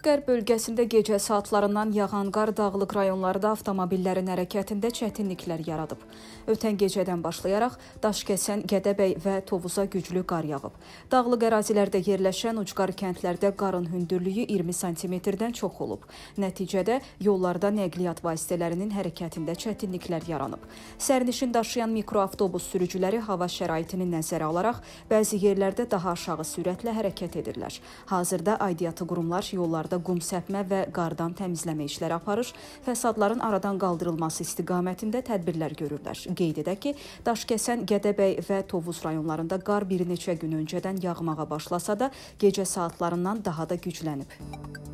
Qərb bölgəsində gecə saatlarından yağan qar dağlıq rayonlarda avtomobillərin hərəkətində çətinliklər yaradıb. Ötən gecədən başlayaraq Daşkəsən, Gədəbəy və Tovuza güclü qar yağıb. Dağlıq ərazilərdə yerləşən ucqar kəndlərdə qarın hündürlüyü 20 sm-dən çox olub. Nəticədə yollarda nəqliyyat vasitələrinin hərəkətində çətinliklər yaranıb. Sərnişin daşıyan mikroavtobus sürücüləri hava şəraitini nəzərə alaraq bəzi yerlərdə daha aşağı sürətlə hərəkət edirlər. Hazırda aidiyyatı qurumlar yollarda qum səpmə və qardan təmizləmə işləri aparır, fəsadların aradan qaldırılması istiqamətində tədbirlər görürlər. Qeyd edək ki, Daşkəsən, Gədəbəy və Tovuz rayonlarında qar bir neçə gün öncədən yağmağa başlasa da, gecə saatlarından daha da güclənib.